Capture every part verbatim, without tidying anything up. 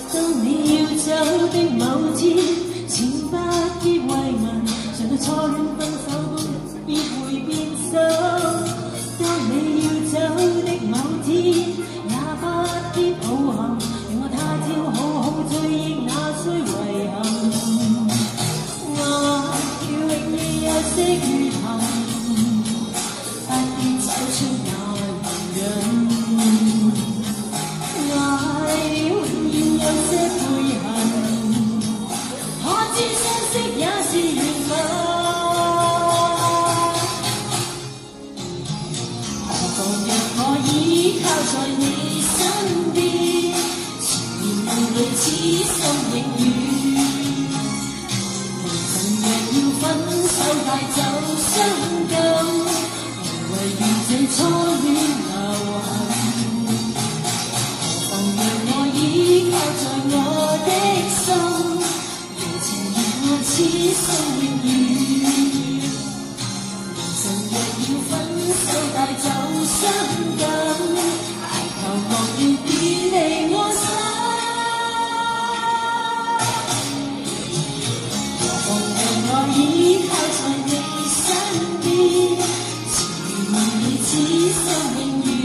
當你要走的某天，千百結慰問，想到初戀分手當日必會變心。當你要走的某天，也不必抱憾，讓我他朝好好追憶那些遺憾。愛要永遠有些缺陷，不必走出那容忍。 有些悔恨，可知相識也是緣分。何妨若可依靠在你身邊，前面夢裏此心永遠。人若要分手帶走傷感，無謂與這初戀留痕。 依靠在我的心，柔情熱愛此生永遠。人生若要分手帶走傷感，抬頭望要別離我心。何妨讓我依靠在你身邊，纏綿你此生永遠。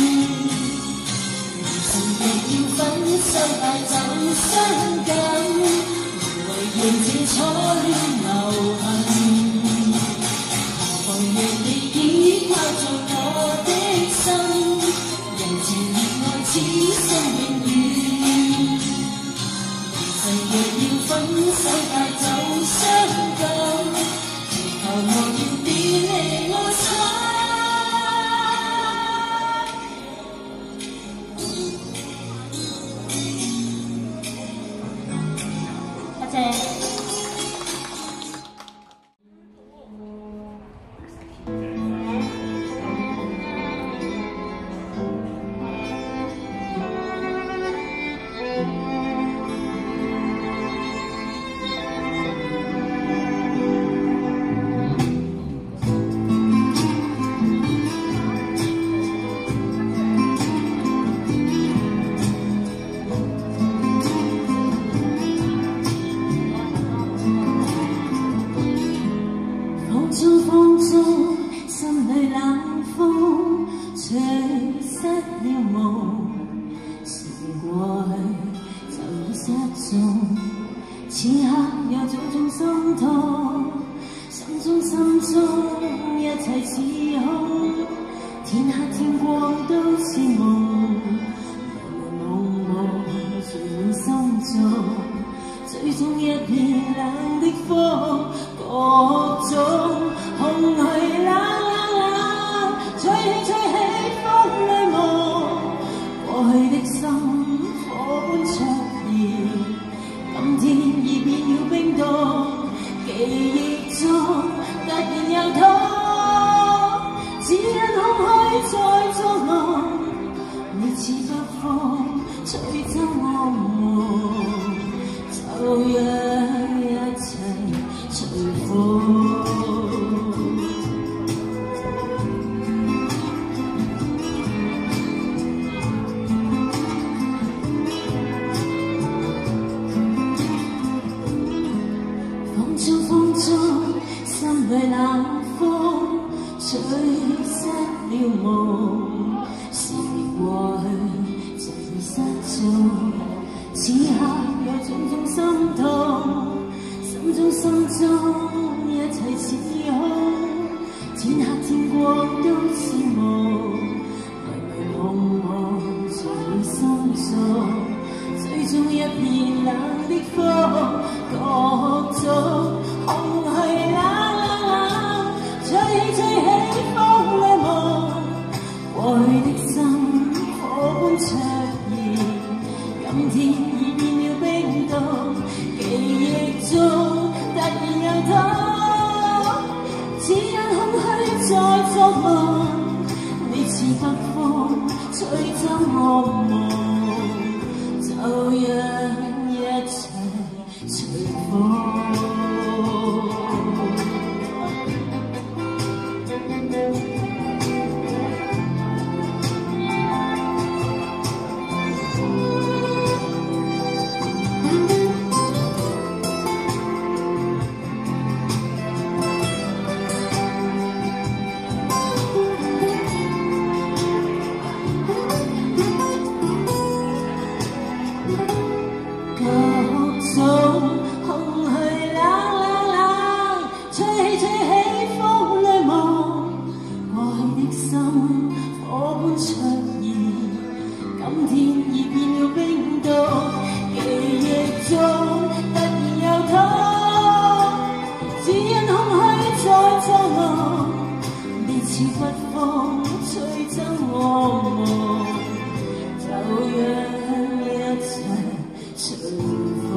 分手帶走傷感，無謂讓這初戀留痕。何妨讓你依靠在我的心，柔情熱愛此生永遠。人若要分手帶走傷感，祈求莫要別離我心。 今天已變了冰凍，記憶中突然有他，只因空虛在作弄，別似北風吹走我夢，就讓一切隨風。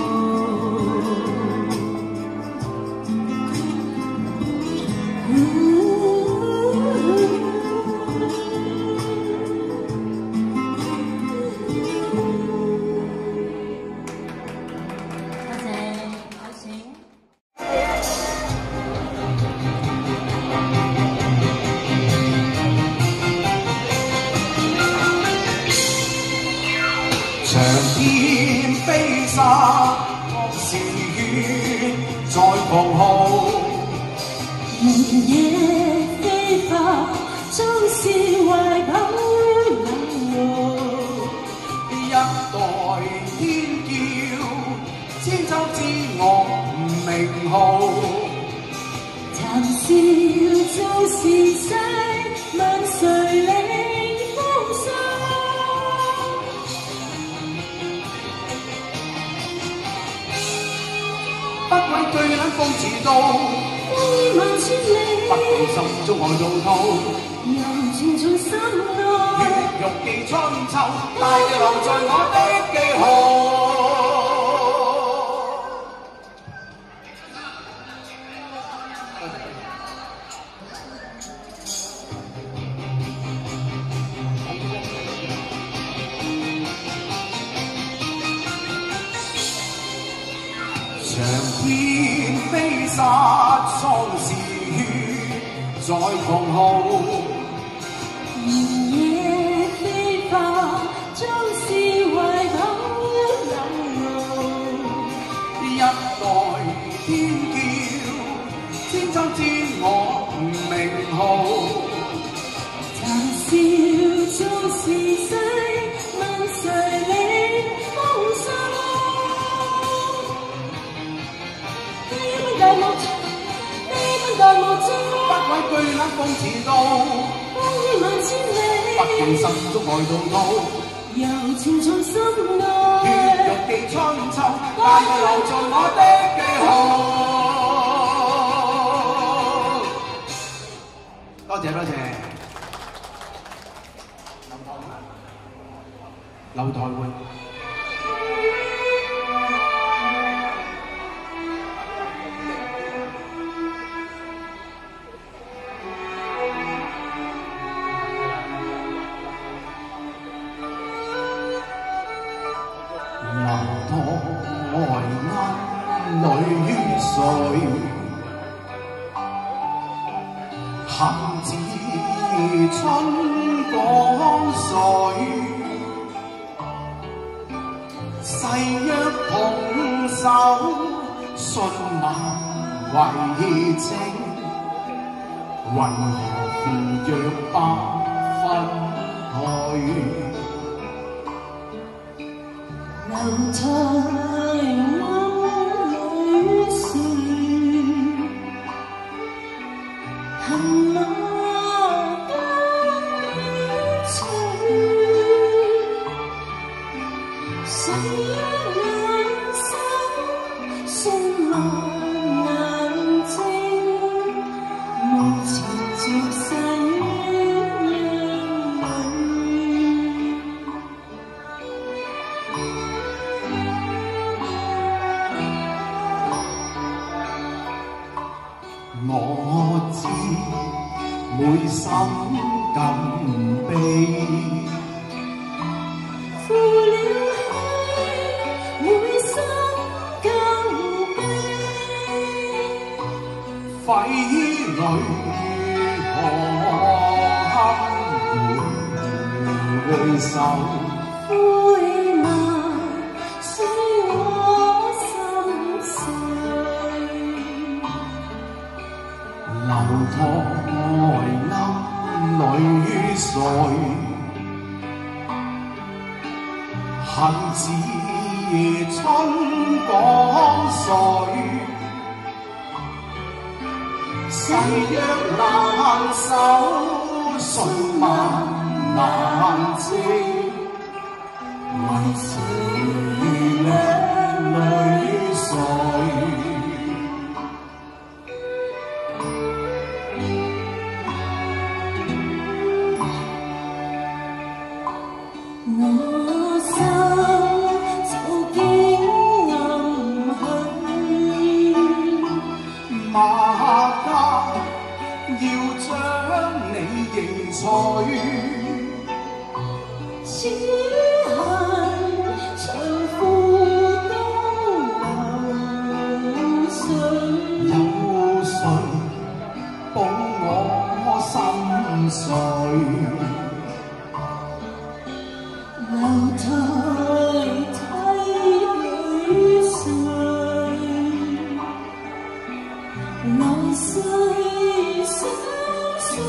長天飛沙，惡是血在狂號。 原野飛花，終是懷抱冷傲。 一代天驕，千秋之我名號。 談笑就是世，問誰領風騷？ 不畏巨冷風似刀， 風雨萬千里， 不記心中愛滔滔。 柔存在心內， 血肉記春秋，大地留在我的記號。長天飛沙，蒼是血在狂號。 原野飛花，終是懷抱冷傲。 一代天驕，千秋之我名號。 談笑終是世，問誰領風騷？大幕呢本大幕中， 不畏巨冷風似刀， 風雨萬千里， 不記心中愛滔滔。 柔存在心內， 血肉記春秋，大地留在我的記號。多謝多謝。劉台會。樓台鵪鶉淚水，行至春江水。誓約同守，信盟為證，為何負約不分開？ 樓台鵪鶉水，恨我不取。誓約難守，信望難證，無情接世一吻。 我知每心感悲， 負了氣，每心更悲。 揮淚何堪回首， 灰鬘使我心碎。 樓台鵪鶉淚水，恨似春江水。誓約難守，信盟難證， 我心早經暗去， 馬家要將你認取， 此恨長負當流水， 有誰補我心碎？ 樓台梯裏睡，來世相水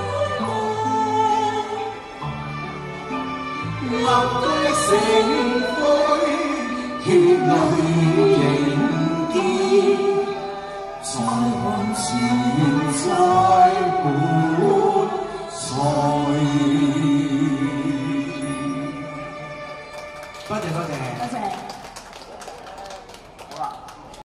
淚， 立堆成灰，血淚凝結，在往前再活在。多謝多謝。 多謝。